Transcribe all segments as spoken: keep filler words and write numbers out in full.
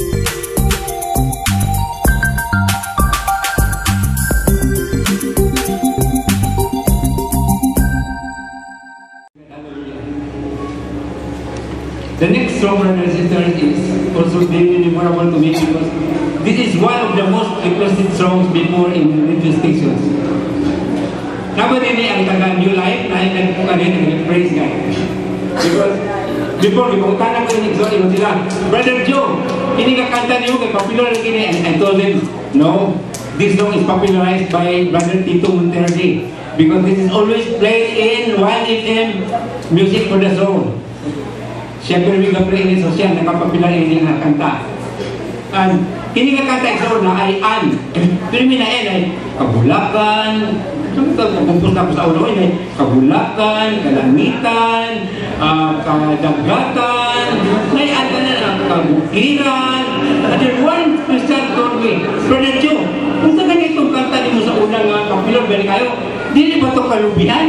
The next song, brothers and sisters, is also very memorable to me because this is one of the most requested songs before in radio stations. Naba din ang taga New Life na nagpukanin ng praise God. Because before, bipangutanan ko yung exhort mo sila, Brother Joe, ini kakanta niyo kay popular kini, and I told them, no, this song is popularized by Brother Tito Monterde because this is always played in one F M Music for the Soul. Siyempre, may gapre ini sosyan, nakapapilar ini nga kanta. And, kini nga kanta ito na ay an. Pero minain ay kabulakan, kumpus na ko sa ulo ay kabulakan, kalangitan, uh, kadagatan, may anta na ang kabukiran. And then one Christian told me, Brother Joe, kung sa kanya itong kanta ni mo sa unang uh, kapilar, bali kayo, di ba ito kalubihan?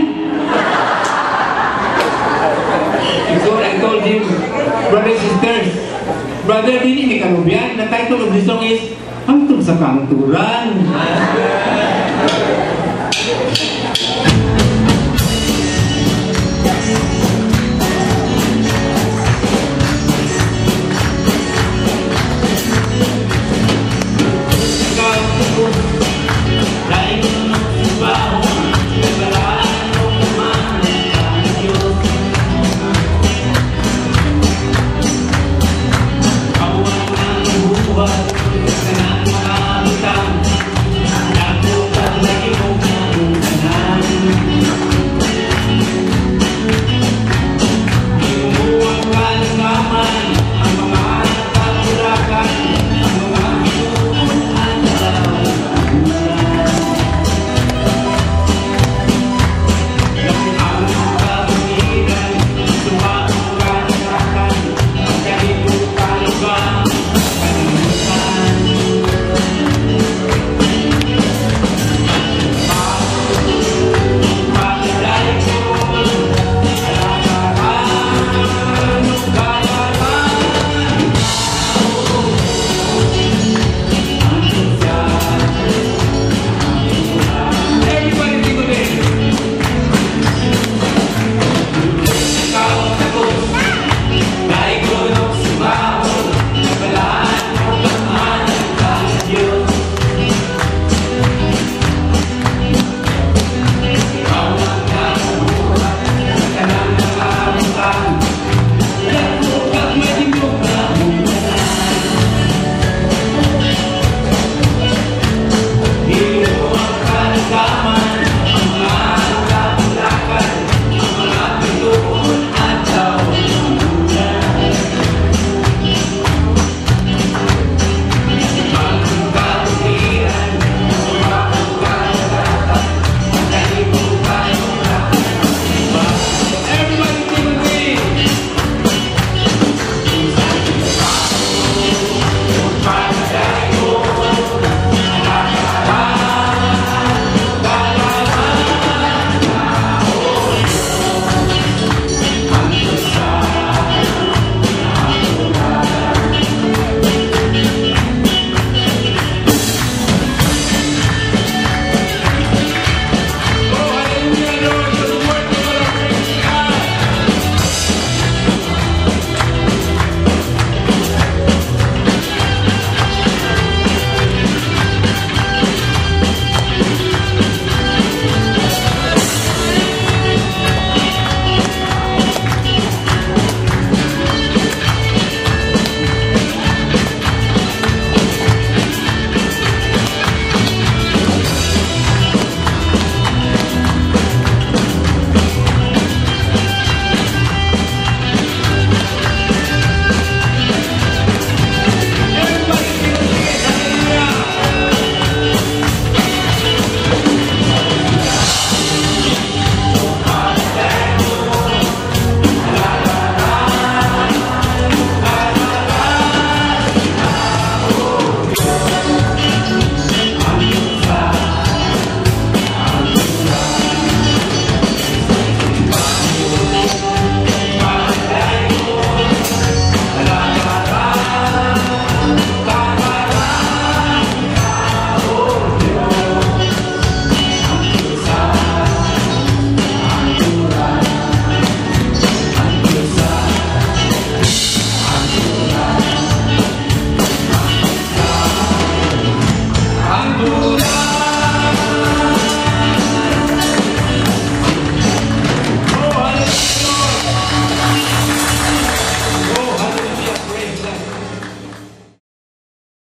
So I told him, brothers and sisters, brother, dili ni kalubian. The title of this song is Hangtong sa Kanturan.